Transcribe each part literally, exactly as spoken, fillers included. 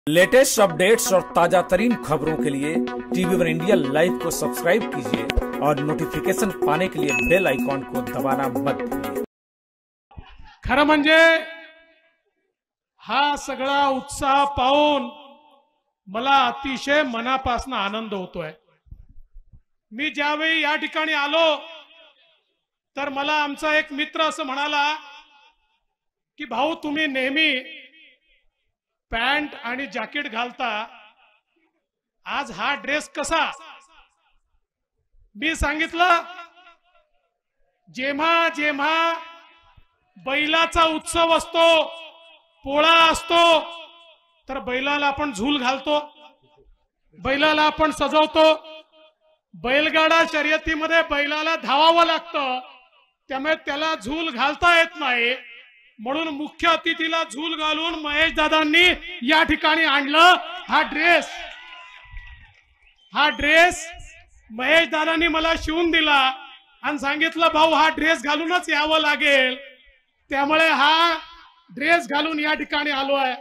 Latest updates और ताजा तरीन खबरों के लिए टीवी वन इंडिया लाइव को सब्सक्राइब कीजिए और नोटिफिकेशन पाने के लिए बेल आइकॉन को दबाना मत भूलिए। खरं म्हणजे हा सगळा उत्साह पाहून मला अतिशय मनापासून आनंद होतोय। मी ज्यावेळी या ठिकाणी आलो तर मला आमचा एक मित्र असं म्हणाला की भाऊ तुम्ही नेहमी पॅन्ट आणि जॅकेट घालता, आज हा ड्रेस कसा? मी सांगितलं जेव्हा जेव्हा बैलाचा उत्सव असतो, पोळा असतो, तर बैलाला आपण झूल घालतो, बैलाला आपण सजवतो। बैलगाडा शर्यतीमध्ये बैलाला धावावं लागतं, त्यामुळे त्याला झूल घालता येत नाही, म्हणून मुख्य अतिथीला झूल घालून महेश दादांनी या ठिकाणी आणलं हा ड्रेस। हा ड्रेस महेश दादांनी मला शिवून दिला आणि सांगितलं भाऊ हा ड्रेस घालूनच यावं लागेल, त्यामुळे हा ड्रेस घालून या ठिकाणी आलोय।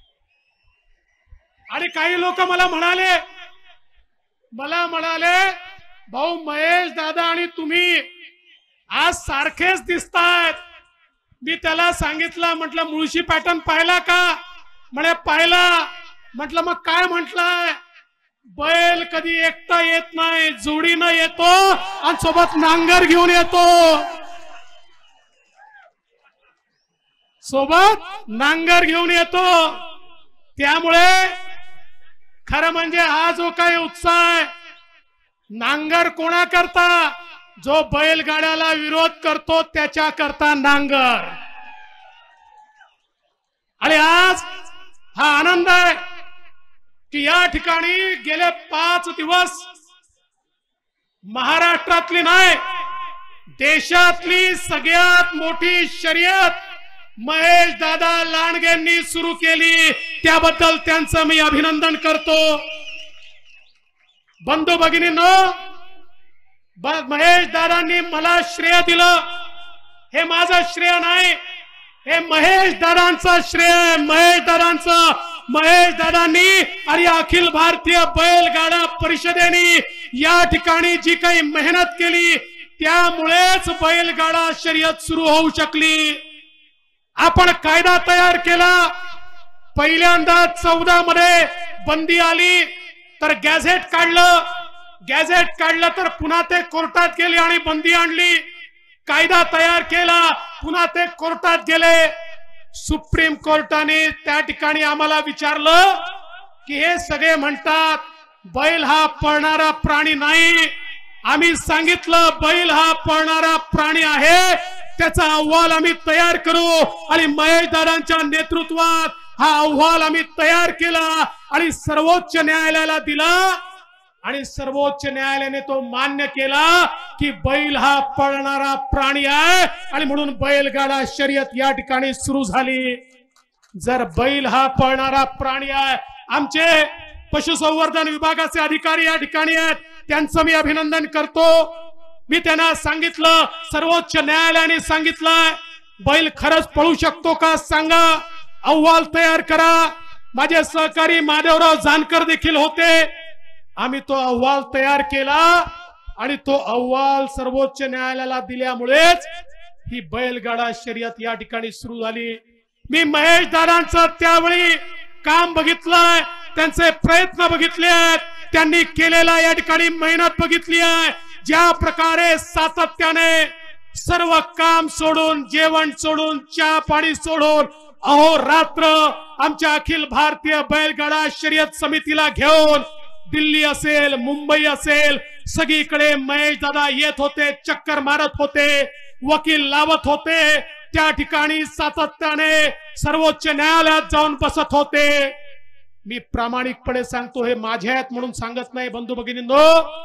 आणि काही लोक मला म्हणाले मला म्हणाले भाऊ महेश दादा आणि तुम्ही आज सारखेच दिसतायत। मी त्याला सांगितलं, म्हटलं मुळशी पॅटर्न पाहिला का? म्हणे पाहिला। म्हटलं मग काय म्हटलंय? बैल कधी एकटा येत नाही, जोडीनं येतो आणि सोबत नांगर घेऊन येतो, सोबत नांगर घेऊन येतो। त्यामुळे खरं म्हणजे हा जो काही उत्साह आहे, नांगर कोणा करता? जो बैलगाड्याला विरोध करतो त्याच्या करता नांगर। आणि आज हा आनंद आहे की या ठिकाणी गेले पाच दिवस महाराष्ट्रातली नाही देशातली सगळ्यात मोठी शर्यत महेश दादा लांडगेंनी सुरू केली, त्याबद्दल त्यांचं मी अभिनंदन करतो। बंधू भगिनींनो, महेश दादांनी मला श्रेय दिलं, हे माझं श्रेय नाही, हे महेश दादांचं श्रेय, महेश दादांचं। महेश दादांनी आणि अखिल भारतीय बैलगाडा परिषदेने या ठिकाणी जी काही मेहनत केली त्यामुळेच बैलगाडा शर्यत सुरू होऊ शकली। आपण कायदा तयार केला, पहिल्यांदा चौदा मध्ये बंदी आली तर गॅझेट काढलं, गॅझेट काढलं तर पुन्हा ते कोर्टात गेले आणि बंदी आणली, कायदा तयार केला, पुन्हा ते कोर्टात गेले। सुप्रीम कोर्टाने त्या ठिकाणी आम्हाला विचारलं की हे सगळे म्हणतात बैल हा पळणारा प्राणी नाही। आम्ही सांगितलं बैल हा पळणारा प्राणी आहे, त्याचा अहवाल आम्ही तयार करू आणि महेश दादांच्या नेतृत्वात हा अहवाल आम्ही तयार केला आणि सर्वोच्च न्यायालयाला दिला आणि सर्वोच्च न्यायालयाने तो मान्य केला की बैल हा पळणारा प्राणी आहे आणि म्हणून बैलगाडा शर्यत या ठिकाणी सुरू झाली। जर बैल हा पळणारा प्राणी आहे, आमचे पशुसंवर्धन विभागाचे अधिकारी या ठिकाणी आहेत, त्यांचं मी अभिनंदन करतो। मी त्यांना सांगितलं, सर्वोच्च न्यायालयाने सांगितलं बैल खरंच पळू शकतो का सांगा, अहवाल तयार करा। माझे सहकारी माधवराव जानकर देखील होते, आम्ही तो अहवाल तयार केला आणि तो अहवाल सर्वोच्च न्यायालयाला दिल्यामुळेच ही बैलगाडा शर्यत या ठिकाणी सुरू झाली। मी महेश दादांचं त्यावेळी काम बघितलंय, त्यांचे प्रयत्न बघितले आहेत, त्यांनी केलेला या ठिकाणी मेहनत बघितली आहे। ज्या प्रकारे सातत्याने सर्व काम सोडून, जेवण सोडून, चहा पाणी सोडून अहोरात्र आमच्या अखिल भारतीय बैलगाडा शर्यत समितीला घेऊन दिल्ली असेल, मुंबई असेल, सगळीकडे महेश दादा येत होते, चक्कर मारत होते, वकील लावत होते, त्या ठिकाणी सातत्याने सर्वोच्च न्यायालयात जाऊन बसत होते। मी प्रामाणिकपणे सांगतो, हे माझे आहेत म्हणून सांगत नाही बंधू भगिनींनो,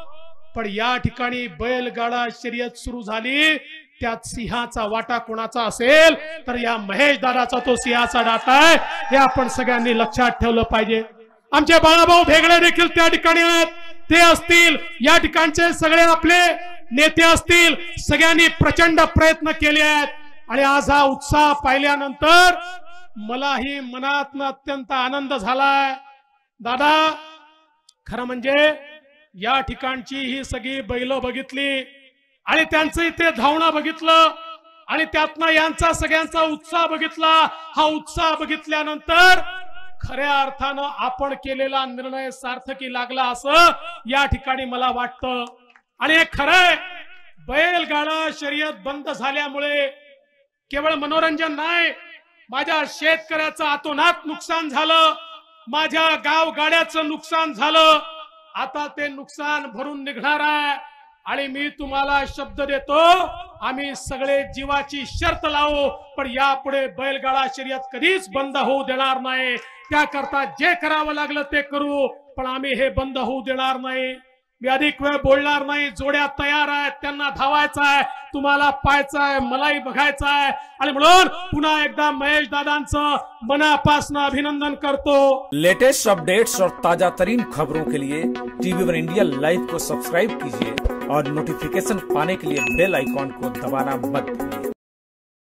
पण या ठिकाणी बैलगाडा शर्यत सुरू झाली, त्यात सिंहाचा वाटा कोणाचा असेल तर या महेश दादाचा तो सिंहाचा डाटा आहे, हे आपण सगळ्यांनी लक्षात ठेवलं पाहिजे। आमचे बाळाभाऊ भेगडे देखील त्या ठिकाणी आहेत, ते असतील, या ठिकाणचे सगळे आपले नेते असतील, सगळ्यांनी प्रचंड प्रयत्न केले आहेत आणि आज हा उत्साह पाहिल्यानंतर मलाही मनातनं अत्यंत आनंद झालाय. दादा, खरं म्हणजे या ठिकाणची ही सगळी बैल बघितली आणि त्यांचं इथे धावणं बघितलं आणि त्यातनं यांचा सगळ्यांचा उत्साह बघितला. हा उत्साह बघितल्यानंतर खऱ्या अर्थानं आपण केलेला निर्णय सार्थकी लागला असं या ठिकाणी मला वाटतं. आणि हे खरंय, बैलगाडा शर्यत बंद झाल्यामुळे केवळ मनोरंजन नाही, माझ्या शेतकऱ्याचं अतोनात नुकसान झालं, माझ्या गावगाड्याचं नुकसान झालं. आता ते नुकसान भरून निघणार आहे आणि मी तुम्हाला शब्द देतो, आम्ही सगळे जीवाची शर्त लावू, पण यापुढे बैलगाडा शर्यत कधीच बंद होऊ देणार नाही. त्याकरता जे करावं लागलं ते करू, पण आम्ही हे बंद होऊ देणार नाही. मी अधिक वेळ बोलणार नाही. जोड्या तयार आहेत, त्यांना धावायचं आहे, तुम्हाला पाहायचं आहे, मलाही बघायचं आहे. आणि म्हणून पुन्हा एकदा महेश दादांचं मनापासून अभिनंदन करतो. लेटेस्ट अपडेट्स और ताजा तरीन खबरों के लिए टीवी वन इंडिया लाइव को सब्सक्राइब कीजिए और नोटिफिकेशन पाने के लिए बेल आइकॉन को दबाना मत भूलिए.